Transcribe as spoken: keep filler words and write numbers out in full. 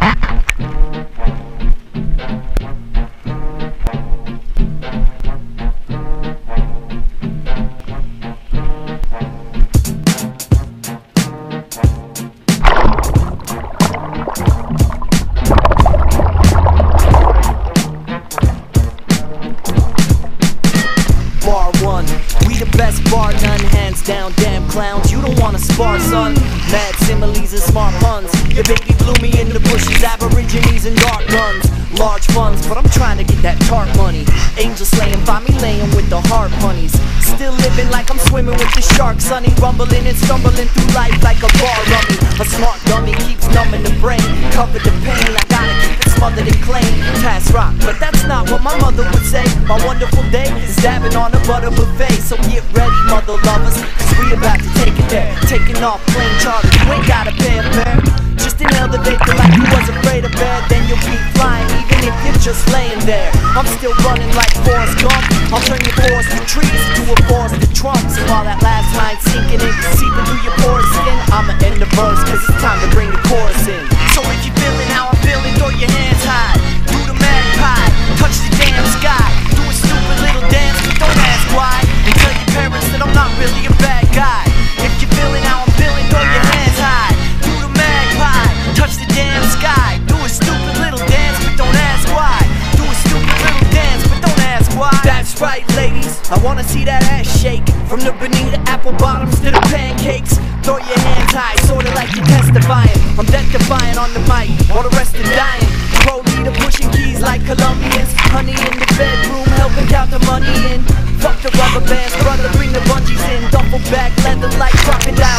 Bar none, hands down, damn clowns, you don't wanna spar, son. Mad similes and smart puns. Your baby blew me in the bushes, aborigines and dark guns. Large funds, but I'm trying to get that tart money. Angel slaying, find me laying with the hard bunnies. Still living like I'm swimming with the sharks, sonny. Rumbling and stumbling through life like a bar rummy. A smart dummy keeps numbing the brain. Covered the pain, I gotta keep it smothered and clean. Pass rock, but that's not what my mother would say. My wonderful day is dabbing on a butter buffet. So get ready, mother lovers, cause we about to take it there. Taking off plane charters, you ain't gotta pay a fare. Just inhale the vapor like you was afraid of air. Then you'll keep flying even if you're just laying there. I'm still running like Forrest Gump. I'll turn your forest to trees into a forest of trunks. And while that last line sinking in, seeping through your porous skin, I'ma end the verse cause it's time to bring the chorus in. So if you're feeling how I'm feeling, throw your hands high. Do the magpie, touch the damn sky. Do a stupid little dance, but don't ask why. And tell your parents that I'm not really a bad guy. If you're feeling how I'm feeling, throw your hands high. Do the magpie, touch the damn sky. Do a stupid little dance, but don't ask why. Do a stupid little dance, but don't ask why. That's right, ladies, I wanna see that ass shake. From the Bonita apple bottoms to the pancakes. Throw your hands high, sorta like you're testifying. I'm death defying on the mic, while the rest are dying. Pro leader pushing keys like Colombians. Honey in the bedroom, helping count the money in. Fuck the rubber bands, brother, bring the bungees in. Duffel bag, leather like crocodile.